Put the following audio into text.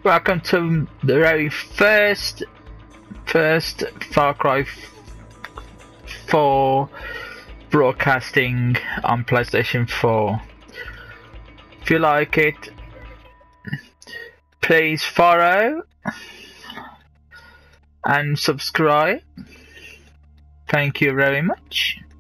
Welcome to the very first Far Cry 4 broadcasting on PlayStation 4. If you like it, please follow and subscribe. Thank you very much.